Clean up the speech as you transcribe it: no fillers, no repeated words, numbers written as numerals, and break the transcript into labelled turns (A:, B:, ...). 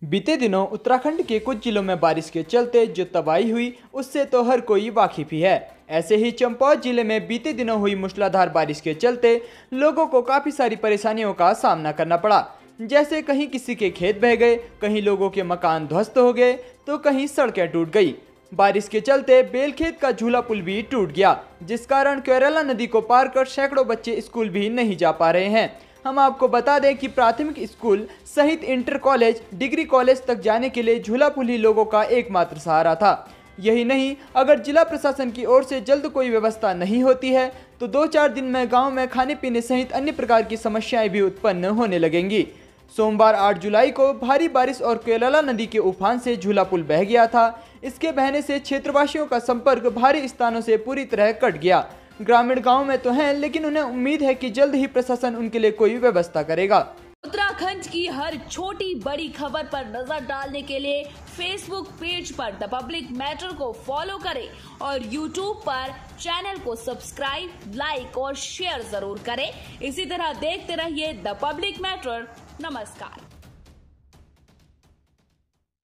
A: बीते दिनों उत्तराखंड के कुछ जिलों में बारिश के चलते जो तबाही हुई उससे तो हर कोई वाकिफ ही है। ऐसे ही चंपावत जिले में बीते दिनों हुई मूसलाधार बारिश के चलते लोगों को काफी सारी परेशानियों का सामना करना पड़ा। जैसे कहीं किसी के खेत बह गए, कहीं लोगों के मकान ध्वस्त हो गए तो कहीं सड़कें टूट गई। बारिश के चलते बेलखेत का झूला पुल भी टूट गया, जिस कारण केरला नदी को पार कर सैकड़ों बच्चे स्कूल भी नहीं जा पा रहे हैं। हम आपको बता दें कि प्राथमिक स्कूल सहित इंटर कॉलेज, डिग्री कॉलेज तक जाने के लिए झूला पुल ही लोगों का एकमात्र सहारा था। यही नहीं, अगर जिला प्रशासन की ओर से जल्द कोई व्यवस्था नहीं होती है तो 2-4 दिन में गांव में खाने पीने सहित अन्य प्रकार की समस्याएं भी उत्पन्न होने लगेंगी। सोमवार 8 जुलाई को भारी बारिश और केरला नदी के उफान से झूला पुल बह गया था। इसके बहने से क्षेत्रवासियों का संपर्क भारी स्थानों से पूरी तरह कट गया। ग्रामीण गांव में तो हैं, लेकिन उन्हें उम्मीद है कि जल्द ही प्रशासन उनके लिए कोई व्यवस्था करेगा।
B: उत्तराखंड की हर छोटी बड़ी खबर पर नजर डालने के लिए फेसबुक पेज पर द पब्लिक मैटर को फॉलो करें और यूट्यूब पर चैनल को सब्सक्राइब, लाइक और शेयर जरूर करें। इसी तरह देखते रहिए द पब्लिक मैटर। नमस्कार।